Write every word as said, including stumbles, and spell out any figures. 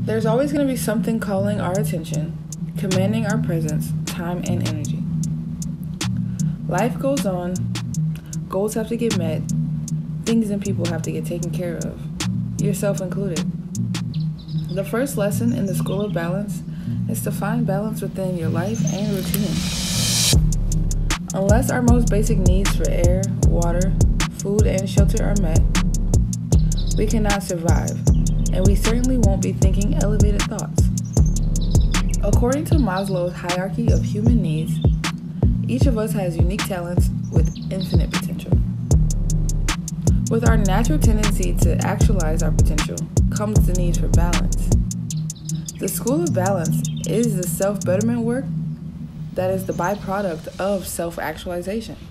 There's always going to be something calling our attention, commanding our presence, time, and energy. Life goes on, goals have to get met, things and people have to get taken care of, yourself included. The first lesson in the School of Balance is to find balance within your life and routine. Unless our most basic needs for air, water, food, and shelter are met, we cannot survive, and we certainly won't be thinking elevated thoughts. According to Maslow's hierarchy of human needs, each of us has unique talents with infinite potential. With our natural tendency to actualize our potential comes the need for balance. The School of Balance is the self-betterment work that is the byproduct of self-actualization.